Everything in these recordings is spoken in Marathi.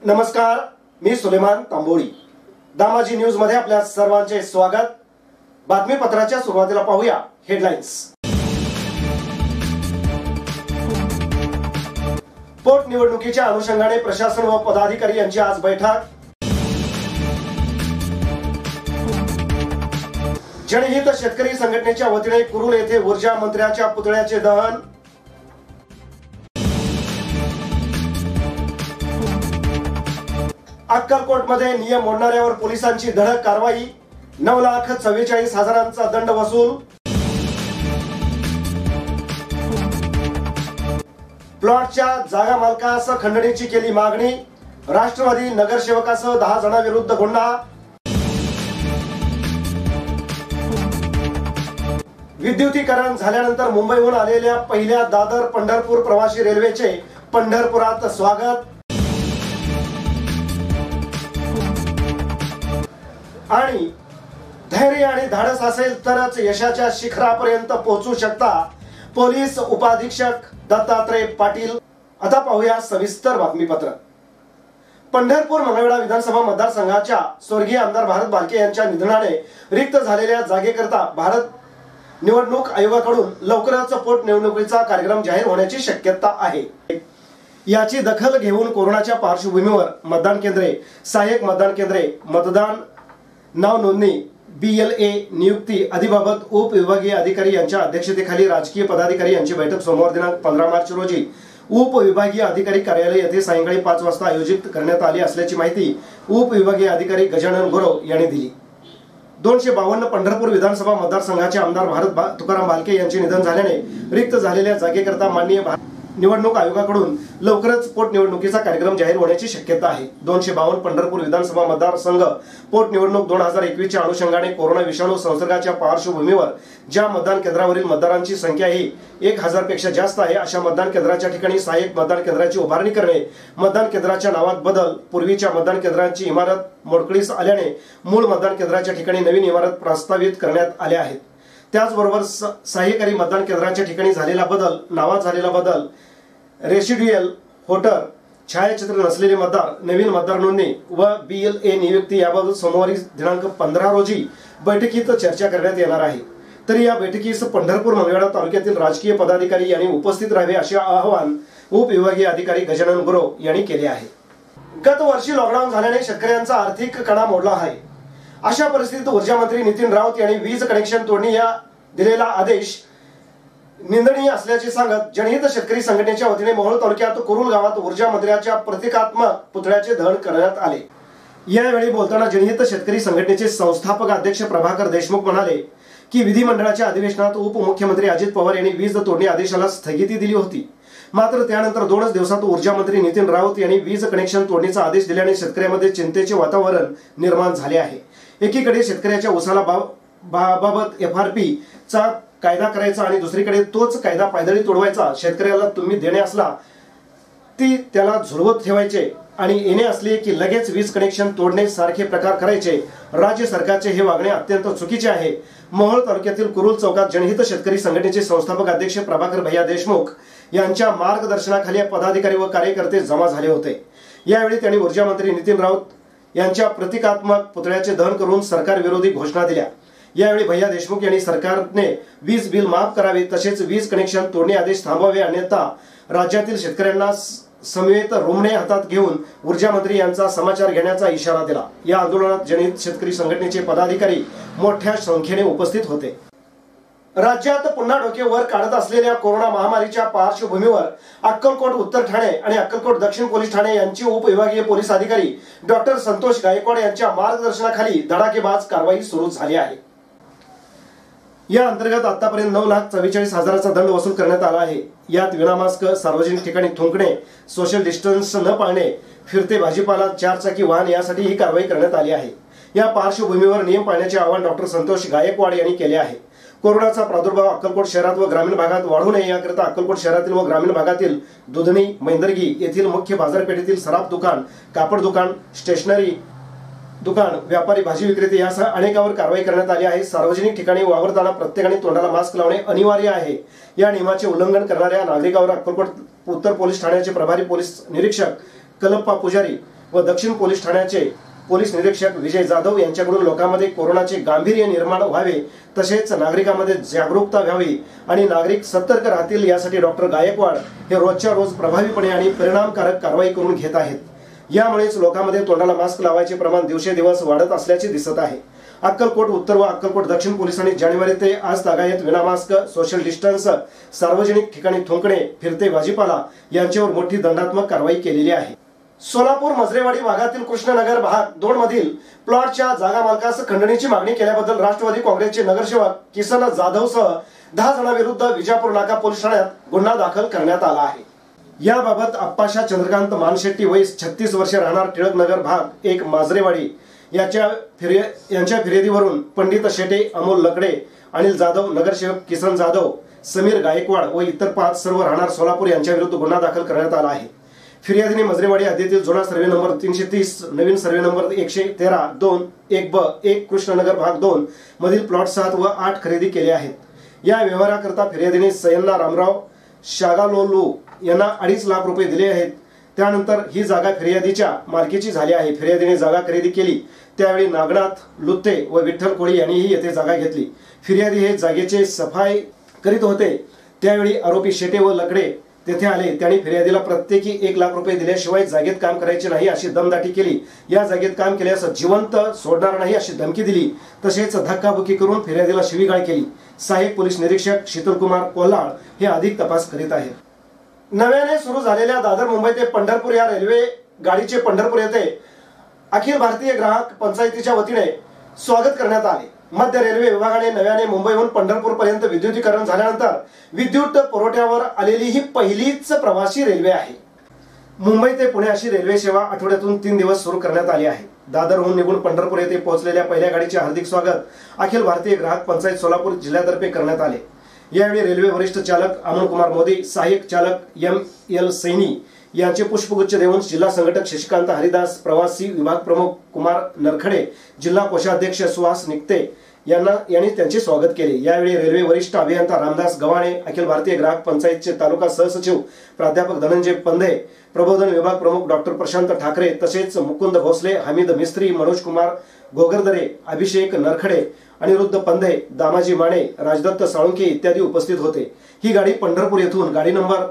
नमस्कार, मी सुलेमान तांबोळी। दामाजी न्यूज मध्ये आपल्या सर्वांचे स्वागत। बातमीपत्राच्या सुरुवातीला पाहूया हेडलाईन्स। पोटनिवडणुकीच्या अनुषंगाने प्रशासन व पदाधिकारी यांची आज बैठक। जनहित शेतकरी संघटनेच्या वतीने कुरुल येथे ऊर्जा मंत्र्याच्या पुतळ्याचे दहन। अक्कलकोटमध्ये नियम मोडणाऱ्यावर पोलिसांची धडक कारवाई। 9,44,000चा दंड वसूल। प्लॉटच्या जागा मालकास खंडणीची केली मागणी। राष्ट्रवादी नगरसेवकासह 10 जणांविरुद्ध गुन्हा। विद्युतीकरण झाल्यानंतर मुंबईहून आलेल्या पहिल्या दादर पंढरपूर प्रवासी रेल्वेचे पंढरपुरात स्वागत। आणि धैर्य आणि धाडस असेल तरच यशाच्या शिखरापर्यंत पोहोचू शकता, पोलीस उपाधीक्षक दत्तात्रय पाटील। आता पाहूया सविस्तर बातमीपत्र। पंढरपूर मंगळवेढा विधानसभा मतदारसंघाच्या स्वर्गीय आमदार भारत बालके यांच्या निधनाने रिक्त झालेल्या जागेकरता भारत निवडणूक आयोगाकडून लवकरच पोटनिवडणुकीचा कार्यक्रम जाहीर होण्याची शक्यता आहे। याची दखल घेऊन कोरोनाच्या पार्श्वभूमीवर मतदान केंद्रे, सहाय्यक मतदान केंद्रे, मतदान नाव नोंदणी, BLA नियुक्ती आदीबाबत उपविभागीय अधिकारी यांच्या अध्यक्षतेखाली राजकीय पदाधिकारी यांची बैठक सोमवार दिनांक 15 मार्च रोजी उपविभागीय अधिकारी कार्यालय येथे सायंकाळी 5 वाजता आयोजित करण्यात आली असल्याची माहिती उपविभागीय अधिकारी गजानन गुरव यांनी दिली। 252 पंढरपूर विधानसभा मतदारसंघाचे आमदार भारत तुकाराम बालके यांचे निधन झाल्याने रिक्त झालेल्या जागेकरता माननीय निवडणूक आयोगाकडून लवकरच पोटनिवडणुकीचा कार्यक्रम जाहीर होण्याची शक्यता आहे। 252 पंढरपूर विधानसभा मतदारसंघ पोटनिवडणूक 2021च्या अनुषंगाने कोरोना विषाणू संसर्गाच्या पार्श्वभूमीवर ज्या मतदान केंद्रावरील मतदारांची संख्या ही 1000 पेक्षा जास्त आहे अशा मतदान केंद्राच्या ठिकाणी सहाय्यक मतदान केंद्राची उभारणी करणे, मतदान केंद्राच्या नावात बदल, पूर्वीच्या मतदान केंद्रांची इमारत मोडकळीस आल्याने मूळ मतदान केंद्राच्या ठिकाणी नवीन इमारत प्रस्तावित करण्यात आल्या आहेत। त्याचबरोबर सहाय्यकारी मतदान केंद्राच्या ठिकाणी झालेला बदल, नावात झालेला बदल, रेसिड्युअल होटर, छायाचित्र नसलेले मतदार, नवीन मतदार नोंदणी व BLA नियुक्ती याबाबत सोमवारी दिनांक 15 रोजी बैठकीत चर्चा करण्यात येणार आहे। तरी या बैठकीस पंढरपूर मंगळवेढा तालुक्यातील राजकीय पदाधिकारी यांनी उपस्थित राहावे असे आवाहन उपविभागीय अधिकारी गजानन गुरव यांनी केले आहे। गत वर्षी लॉकडाऊन झाल्याने शेतकऱ्यांचा आर्थिक कणा मोडला आहे। अशा परिस्थितीत ऊर्जा मंत्री नितीन राऊत यांनी वीज कनेक्शन तोडणी या दिलेला आदेश निंदनीय असल्याचे सांगत जनहित शेतकरी संघटनेच्या वतीने मोहोळ तालुक्यात कुरुल गावात ऊर्जा मंत्र्याच्या प्रतिकात्मक पुतळ्याचे दहन करण्यात आले। यावेळी बोलताना जनहित शेतकरी संघटनेचे संस्थापक अध्यक्ष प्रभाकर देशमुख म्हणाले की विधिमंडळाच्या अधिवेशनात उपमुख्यमंत्री अजित पवार यांनी वीज तोडणी आदेशाला स्थगिती दिली होती। मात्र त्यानंतर 2 दिवसात ऊर्जा मंत्री नितीन राऊत यांनी वीज कनेक्शन तोडणीचा आदेश दिल्याने शेतकऱ्यांमध्ये चिंतेचे वातावरण निर्माण झाले आहे। एकीकडे शेतकऱ्याच्या उसाला बाबत FRP चा कायदा करायचा आणि दुसरीकडे तोच कायदा पायदळी तोडवायचा। शेतकऱ्याला तुम्ही देणे असला ती त्याला झुलवत ठेवायचे आणि येणे असले की लगेच वीज कनेक्शन तोडणे सारखे प्रकार करायचे। राज्य सरकारचे हे वागणे अत्यंत चुकीचे आहे। मोहोळ तालुक्यातील कुरुल चौकात जनहित शेतकरी संघटनेचे संस्थापक अध्यक्ष प्रभाकर भैया देशमुख यांच्या मार्गदर्शनाखाली पदाधिकारी व कार्यकर्ते जमा झाले होते। यावेळी त्यांनी ऊर्जा मंत्री नितीन राऊत यांच्या प्रतिकात्मक पुतळ्याचे दहन करून सरकार विरोधी घोषणा दिल्या। यावेळी भैया देशमुख यांनी सरकारने वीज बिल माफ करावे तसेच वीज कनेक्शन तोडणी आदेश थांबवावे अन्यथा राज्यातील शेतकऱ्यांना समवेत रोमणे हातात घेऊन ऊर्जा मंत्री यांचा समाचार घेण्याचा इशारा दिला। या आंदोलनात जनहित शेतकरी संघटनेचे पदाधिकारी मोठ्या संख्येने उपस्थित होते। राज्यात पुन्हा डोके वर काढत असलेल्या कोरोना महामारीच्या पार्श्वभूमीवर अक्कलकोट उत्तर ठाणे आणि अक्कलकोट दक्षिण पोलीस ठाणे यांची उपविभागीय पोलीस अधिकारी डॉक्टर संतोष गायकवाड यांच्या मार्गदर्शनाखाली धडाकेबाज कारवाई सुरू झाली आहे। या अंतर्गत आतापर्यंत 9,44,000चा दंड वसूल करण्यात आला आहे। यात विनामास्क, सार्वजनिक ठिकाणी थुंकणे, सोशल डिस्टन्स न पाळणे, फिरते भाजीपाला, 4 चाकी वाहन यासाठी ही कारवाई करण्यात आली आहे। या पार्श्वभूमीवर नियम पाळण्याचे आवाहन डॉक्टर संतोष गायकवाड यांनी केले आहे। कोरोनाचा प्रादुर्भाव अक्कलकोट शहरात व ग्रामीण भागात वाढू नये याकरिता अक्कलकोट शहरातील व ग्रामीण भागातील दुधनी, मैंदर्गी येथील मुख्य बाजारपेठेतील सराफ दुकान, कापड दुकान, स्टेशनरी दुकान, व्यापारी, भाजी विक्रेते यासह अनेकांवर कारवाई करण्यात आली आहे। सार्वजनिक ठिकाणी वावरताना प्रत्येकाने तोंडाला मास्क लावणे अनिवार्य आहे। या नियमाचे उल्लंघन करणाऱ्या नागरिकांवर अक्कलकोट उत्तर पोलीस ठाण्याचे प्रभारी पोलीस निरीक्षक कलप्पा पुजारी, व दक्षिण पोलीस ठाण्याचे पोलीस निरीक्षक विजय जाधव यांच्याकडून लोकांमध्ये कोरोनाचे गांभीर्य निर्माण व्हावे, तसेच नागरिकांमध्ये जागरूकता व्हावी आणि नागरिक सतर्क राहतील यासाठी डॉक्टर गायकवाड हे रोजच्या रोज प्रभावीपणे आणि परिणामकारक कारवाई करून घेत आहेत। यामुळेच लोकांमध्ये तोंडाला मास्क लावायचे प्रमाण दिवसेंदिवस वाढत असल्याचे दिसत आहे। अक्कलकोट उत्तर व अक्कलकोट दक्षिण पोलिसांनी जानेवारी ते आज तागायत विना मास्क, सोशल डिस्टन्स, सार्वजनिक ठिकाणी थुंकणे, फिरते भाजीपाला यांच्यावर मोठी दंडात्मक कारवाई केलेली आहे। सोलापूर मजरेवाडी भागातील कृष्णनगर भाग 2 मधील प्लॉटच्या जागा मालकास खंडणीची मागणी केल्याबद्दल राष्ट्रवादी काँग्रेसचे नगरसेवक किसन जाधवसह 10 जणांविरुद्ध विजापूर नाका पोलीस ठाण्यात गुन्हा दाखल करण्यात आला आहे। याबाबत आप्पाशा चंद्रकांत मानशेट्टी वय 36 वर्षे राहणार टिळकनगर भाग 1 माजरेवाडी यांच्या फिर्यादीवरून पंडित शेटे, अमोल लकडे, अनिल जाधव, नगरसेवक किसन जाधव, समीर गायकवाड व इतर 5 सर्व राहणार सोलापूर यांच्या विरुद्ध गुन्हा दाखल करण्यात आला आहे। फिर्यादीने मजरेवाडी हद्दीतील जुना सर्वे नंबर 330, नवीन सर्वे नंबर 113-2-1-1 कृष्णनगर भाग 2 मधील प्लॉट 7 व 8 खरेदी केले आहेत। या व्यवहाराकरता फिर्यादीने सयन्ना रामराव शागालोलू यांना 2.5 लाख रुपये दिले आहेत। त्यानंतर ही जागा फिर्यादीच्या मालकीची झाली आहे। फिर्यादीने जागा खरेदी केली त्यावेळी नागनाथ लुत्ते व विठ्ठल कोळी यांनीही येथे जागा घेतली। फिर्यादी हे जागेचे सफाई करीत होते त्यावेळी आरोपी शेटे व लकडे तेथे आले। त्यांनी फिर्यादीला प्रत्येकी 1 लाख रुपये दिल्याशिवाय जागेत काम करायचे नाही अशी दमदाटी केली। या जागेत काम केल्यास जिवंत सोडणार नाही अशी धमकी दिली, तसेच धक्काबुक्की करून फिर्यादीला शिवीगाळ केली। सहाय्यक पोलीस निरीक्षक शीतलकुमार कोल्हाळ हे अधिक तपास करीत आहेत। नव्याने सुरू झालेल्या दादर मुंबई ते पंढरपूर या रेल्वे गाडीचे पंढरपूर येथे अखिल भारतीय ग्राहक पंचायतीच्या वतीने स्वागत करण्यात आले। मध्य रेल्वे विभागाने नव्याने मुंबईहून पंढरपूर पर्यंत विद्युतीकरण झाल्यानंतर विद्युत पुरवठ्यावर आलेली ही पहिलीच प्रवासी रेल्वे आहे। मुंबई ते पुणे अशी रेल्वे सेवा आठवड्यातून 3 दिवस सुरू करण्यात आली आहे। दादरहून निघून पंढरपूर येथे पोहोचलेल्या पहिल्या गाडीचे हार्दिक स्वागत अखिल भारतीय ग्राहक पंचायत सोलापूर जिल्ह्यातर्फे करण्यात आले। यावेळी रेल्वे वरिष्ठ चालक अमोल कुमार मोदी, सहाय्यक चालक ML सैनी यांचे पुष्पगुच्छ देऊन जिल्हा संघटक शशिकांत हरिदास, प्रवासी विभाग प्रमुख कुमार नरखडे, जिल्हा कोषाध्यक्ष सुहास निकते यांनी त्यांचे स्वागत केले। यावेळी रेल्वे वरिष्ठ अभियंता रामदास गव्हाणे, अखिल भारतीय ग्राहक पंचायतचे तालुका सहसचिव प्राध्यापक धनंजय पंधे, प्रबोधन विभाग प्रमुख डॉक्टर प्रशांत ठाकरे, तसेच मुकुंद भोसले, हमीद मिस्त्री, मनोज कुमार गोगरदरे, अभिषेक नरखडे, अनिरुद्ध पंधे, दामाजी माने, राजदत्त साळुंके इत्यादी उपस्थित होते। ही गाडी पंढरपूर येथून गाडी नंबर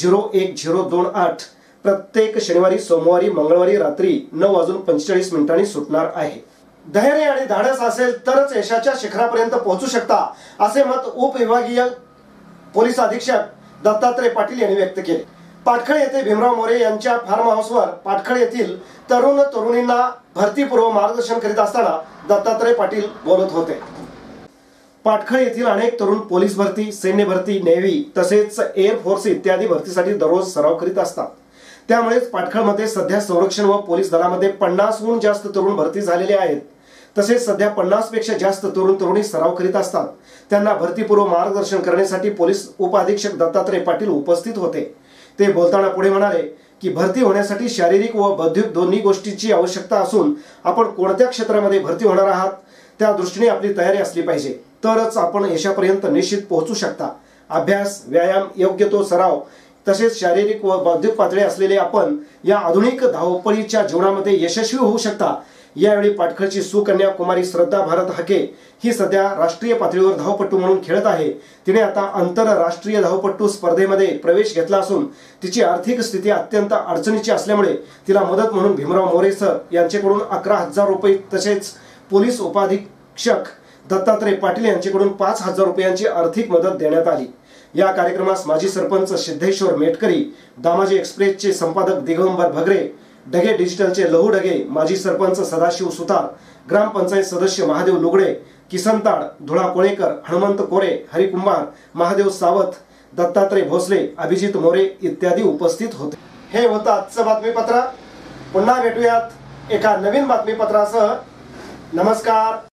01028 प्रत्येक शनिवारी, सोमवारी, मंगळवारी रात्री 9:45 सुटणार आहे। धैर्य आणि धाडस असेल तरच यशाच्या शिखरापर्यंत पोहोचू शकता असे मत उपविभागीय पोलीस अधीक्षक दत्तात्रय पाटील यांनी व्यक्त केले। पाटखळ येथे भीमराव मोरे यांच्या फार्म हाऊसवर पाटखळ येथील तरुण तरुणींना भरतीपूर्व मार्गदर्शन करीत असताना दत्तात्रय पाटील बोलत होते। पाटखळ येथील अनेक तरुण पोलीस भरती, सैन्य भरती, नेव्ही तसेच एअर फोर्स इत्यादी भरतीसाठी दररोज सराव करीत असतात। त्यामुळेच पाटखळमध्ये सध्या संरक्षण व पोलीस दलामध्ये 50हून जास्त तरुण भरती झालेले आहेत। तसेच सध्या 50 पेक्षा जास्त तरुण तरुणी सराव करीत असतात। त्यांना भरतीपूर्व मार्गदर्शन करण्यासाठी पोलीस उपअधीक्षक दत्तात्रय पाटील उपस्थित होते। ते बोलताना पुढे म्हणाले की भरती होण्यासाठी शारीरिक व बौद्धिक दोन्ही गोष्टींची आवश्यकता असून आपण कोणत्या क्षेत्रामध्ये भरती होणार आहात त्या दृष्टीने आपली तयारी असली पाहिजे, तरच आपण यशापर्यंत निश्चित पोहोचू शकता। अभ्यास, व्यायाम, योग्य तो सराव तसेच शारीरिक व बौद्धिक पातळी असलेले आपण या आधुनिक धावपळीच्या जीवनामध्ये यशस्वी होऊ शकता। यावेळी पाटखळची सुकन्या कुमारी श्रद्धा भारत हाके ही सध्या राष्ट्रीय पातळीवर धावपटू म्हणून खेळत आहे। तिने आता आंतरराष्ट्रीय धावपटू स्पर्धेमध्ये प्रवेश घेतला असून तिची आर्थिक स्थिती अत्यंत अडचणीची असल्यामुळे तिला मदत म्हणून भीमराव मोरे सर यांच्याकडून 11,000 रुपये तसेच पोलीस उपाधीक्षक दत्तात्रय पाटील यांच्याकडून 5,000 रुपयांची आर्थिक मदत देण्यात आली। या कार्यक्रमास माजी सरपंच सिद्धेश्वर मेटकरी, दामाजी एक्सप्रेसचे संपादक दिगंबर भगरे, ढगे डिजिटलचे लहू ढगे, माजी सरपंच सदाशिव सुतार, ग्रामपंचायत सदस्य महादेव लुगडे, किसन ताड, धुळा कोळेकर, हनुमंत कोरे, हरी कुंभार, महादेव सावत, दत्तात्रय भोसले, अभिजित मोरे इत्यादी उपस्थित होते। हे होतं आजचं बातमीपत्र। पुन्हा भेटूयात एका नवीन बातमीपत्रासह। नमस्कार।